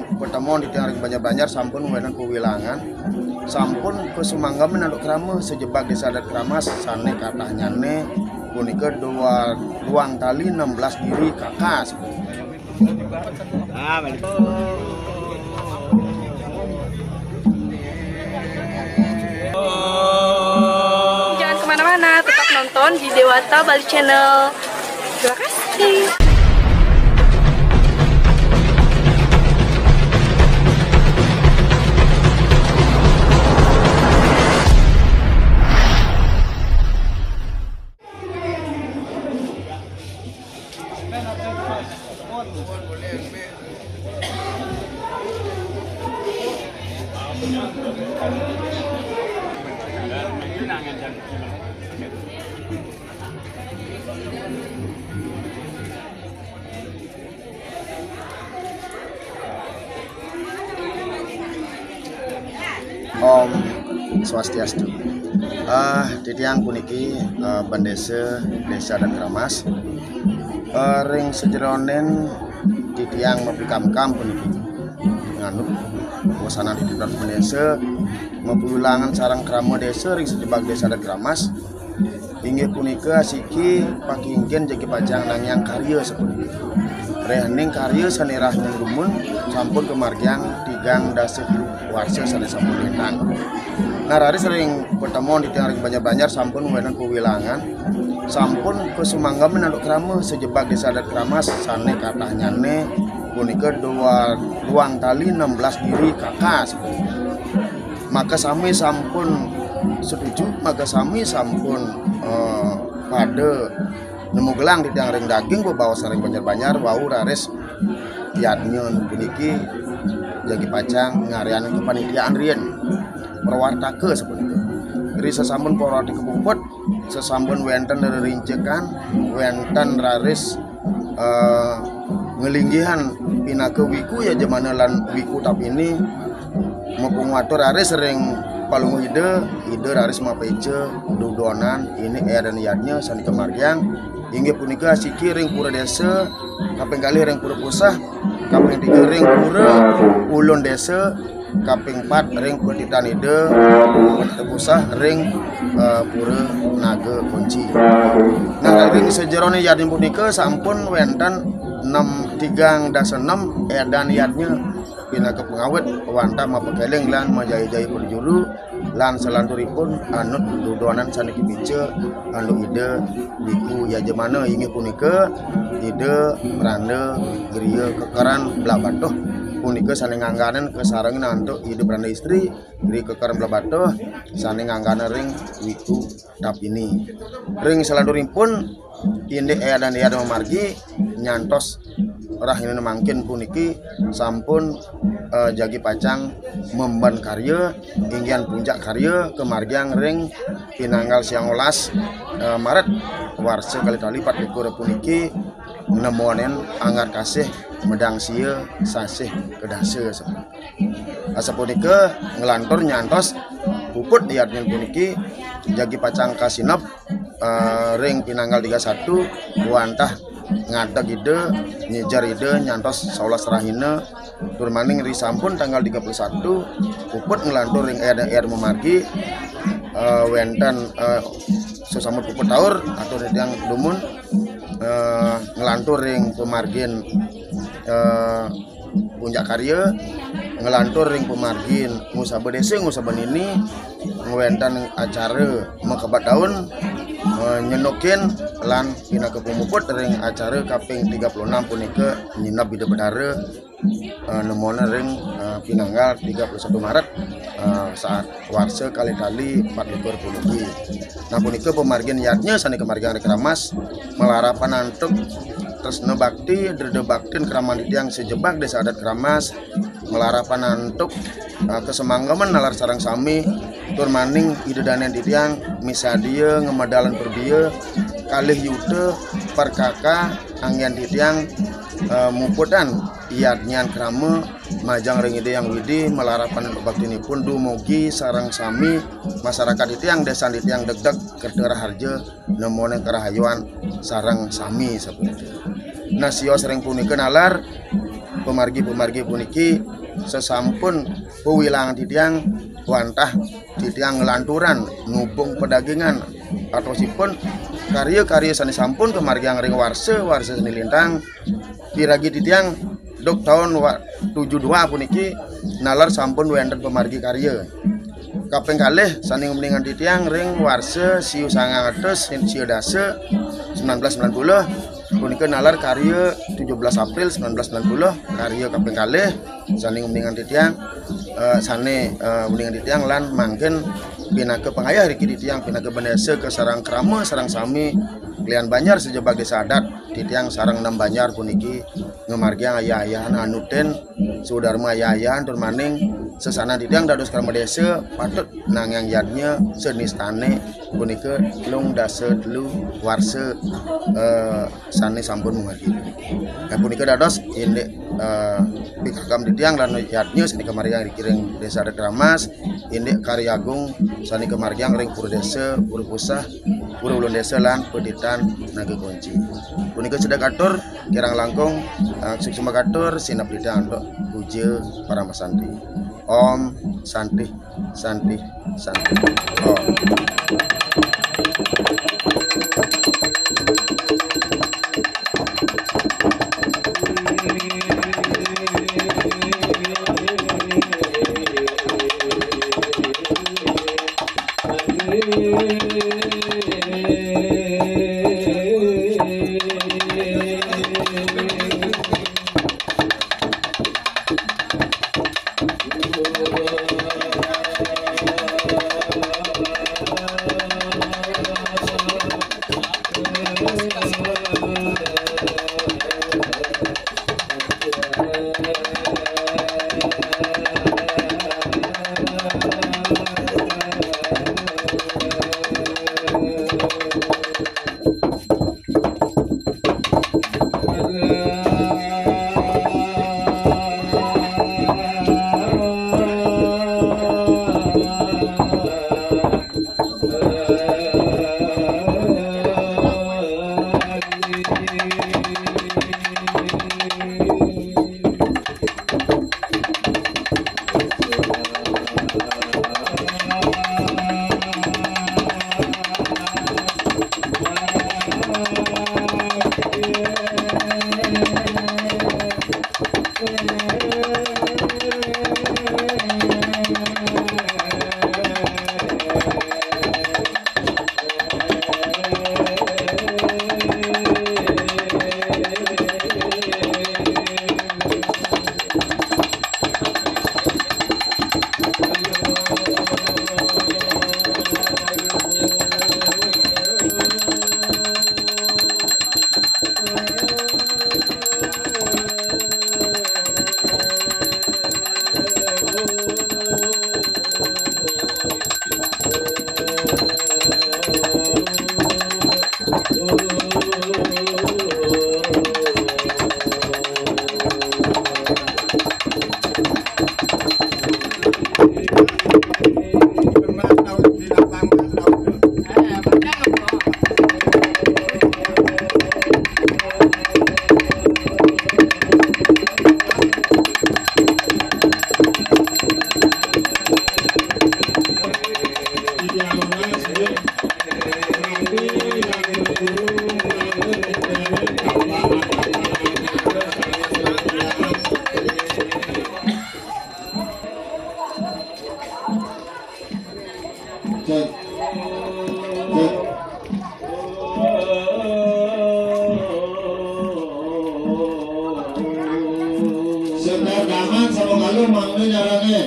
pertemuan di tiang Banjar-Banjar sampun wenan pewilangan sampun kesumanggamen anduk krama sejebak desa adat kramas sane katanyane punika duang tali 16 diri kakas. Jangan kemana-mana, tetap nonton di Dewata Bali Channel. Terima kasih. Om Swastiastu. Di tiang puniki Bandesa Desa Adat Kramas. Ring sejeronen di tiang mapikam-kam puniki. Nganu wasana di tiang Bandesa mepulangan sarang krama desa ring sejebak Desa Adat Kramas. Inggih punika asiki pakinggen jagi pajang nangyang karya sepunika. Rehening karya sanirah yang rumun sampun kemargiang tigang dasih warsa sane sampun lintang. Narari sering pertemuan di tiang Banjar-Banjar sampun wenan pewilangan sampun kesumanggamen anduk krama sejebak Desa Adat Kramas sane katanyane punika duang tali 16 diri kakas. Maka sami sampun setuju, maka sami sampun pada nemu gelang di tiang ring daging bawa saring Banjar-Banjar wau rares yadnyeun puniki jagi pacang ngarian kepanitiaan rien perwartake sepunika. Ri sasampun perwarti kepuput sasampun wenten rincekan wenten raris ngelinggihan pinake wiku ya jamana lan wiku tapi ini mapung watur raris sering palungu ide raris mapece dudonan ini dan yadnya sani kemargiang hingga punika siki ring pura desa kaping kali ring pura pusah kaping 3 ring pura ulun desa kaping 4 ring petitan ide pusah ring pura naga kunci. Nah ring sejerone yadin punika sampun wenten 6 edan yadnya pinake pengawet wanta mapakeleng lan majai-jai perjuru lan selanturipun anut dudonan saniki bice anu ide biku ya jemana inggih punika ide randa griya kekeran belah batuh punika sane ngangganen kesareng nantuk ide beranda istri griya kekeran belah batuh sane ngangganen ring wiku tapini ring selanturipun inde dan memargi nyantos rahina mangkin puniki sampun jagi pacang memban karya inggian puncak karya kemargiang ring pinanggal siang olas Maret warsa kali-kali 4 puniki nemonen anggar kasih medang sia sasih kedase asa punika ngelantur nyantos puput diatnya puniki jagi pacang kasinap ring pinanggal 31 wantah ngadag ide nyejar ide nyantos saulas rahina turmaning ri sampun tanggal 31 puput ngelantur ring air memargi wenten sesama puput taur atau yang dumun ngelantur ring pemargin puncak karya ngelantur ring pemargin ngusaba desa ngusaba ini ngwenten acara makabat tahun nyenokin lan pinake pumuput ring acara kaping 36 punika nyinap bida bedara nemona ring pinanggal 31 Maret saat warsa kali-kali 40 puluhi. Nah punika pemargian yadnya sani kemargian Kramas melarapan antuk tresna bakti drede baktin kraman yang sejebak Desa Adat Kramas melarapan antuk kesemanggaman nalar sarang sami tur maning ide danen titiang misadia ngemadalan perbiya kalih yute perkaka anggian titiang muputan iadnyan krama majang ring ide yang widi melarapan bakti pun dumugi sarang sami masyarakat titiang desa titiang degdeg kertera harja nemone kerahayuan sarang sami seperti. Nah sio sering punika nalar pemargi puniki sesampun pewilangan titiang wantah titiang ngelanturan nubung pedagangan atau sipun karya-karya sani sampun kemargi ring warse seni lintang piragi titiang dok tahun 72 puniki nalar sampun wonten pemargi karya kaping kalih sani ngumningan titiang ring warse siu 900 siu dase 1990 punika nalar karya 17 April 1990 karya kaping kalih sani ngumningan titiang sane ngumningan titiang lan mangken pinake pengayah riki titiang pinake bendese ke sarang krama sarang sami klian Banjar sejebak desa adat titiang sarang 6 Banjar puniki ngemargi ayah-ayahan anuten sudarma ayah-ayahan tur maning sesana titiang dados krama desa patut nangang yadnya senistane punika lung dase telu warse sane sampun mengerti punika dados indek pikakam titiang lan yadnya seni kemargiang dikiring desa adat Kramas indek karyagung sani kemargiang ring pura desa pura pusah pura ulun desa lan peditan naga kunci punika sedek atur kirang langkung suksuma katur sinap lidang untuk puja para masanti. Om Santi Santi Santi Om. Sekarang sama kalau manggil nyarane.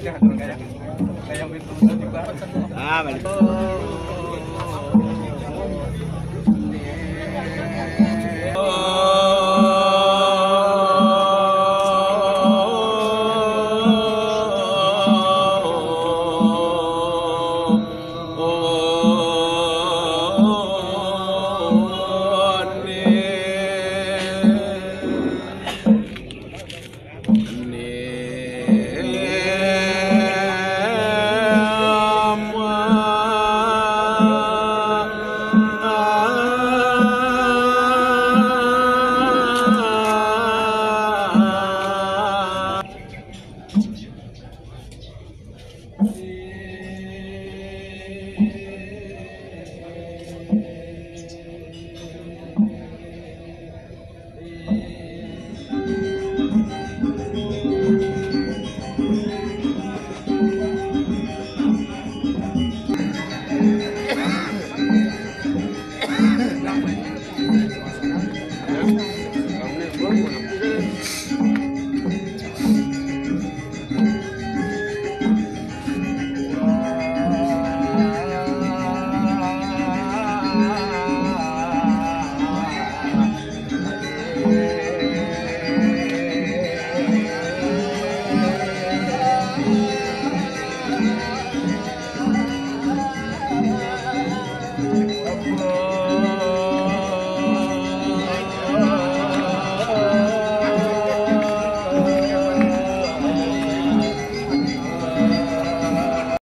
Ah, balik.